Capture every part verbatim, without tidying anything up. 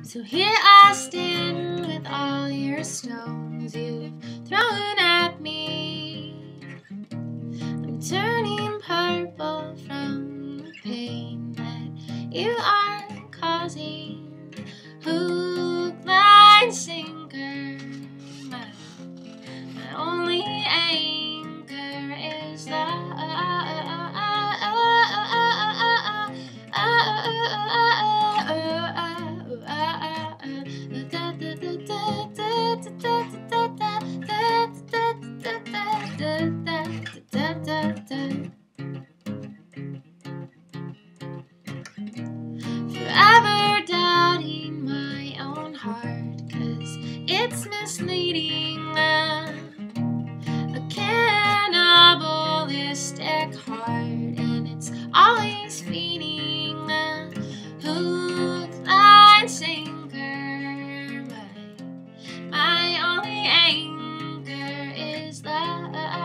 So here I stand with all your stones you've thrown at me. I'm turning purple from the pain that you are causing. Hook, line, sinker, my, my only anchor is love. Forever doubting my own heart, 'cause it's misleading. A cannibalistic heart, and it's always feeding. Hook, line, sinker, my, my only anchor is love.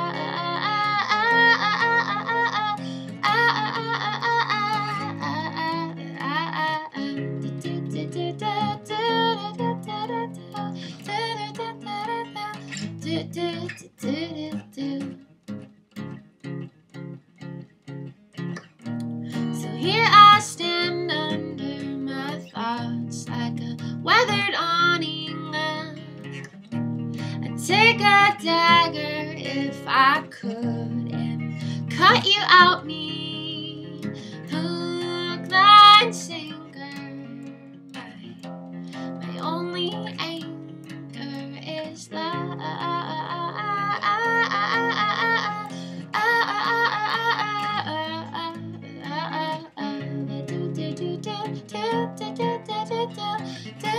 So here I stand under my thoughts like a weathered awning. I'd take a dagger if I could and cut you out me. Hook, line, sinker, my, my only anchor is love. Do do do do do do do do do do.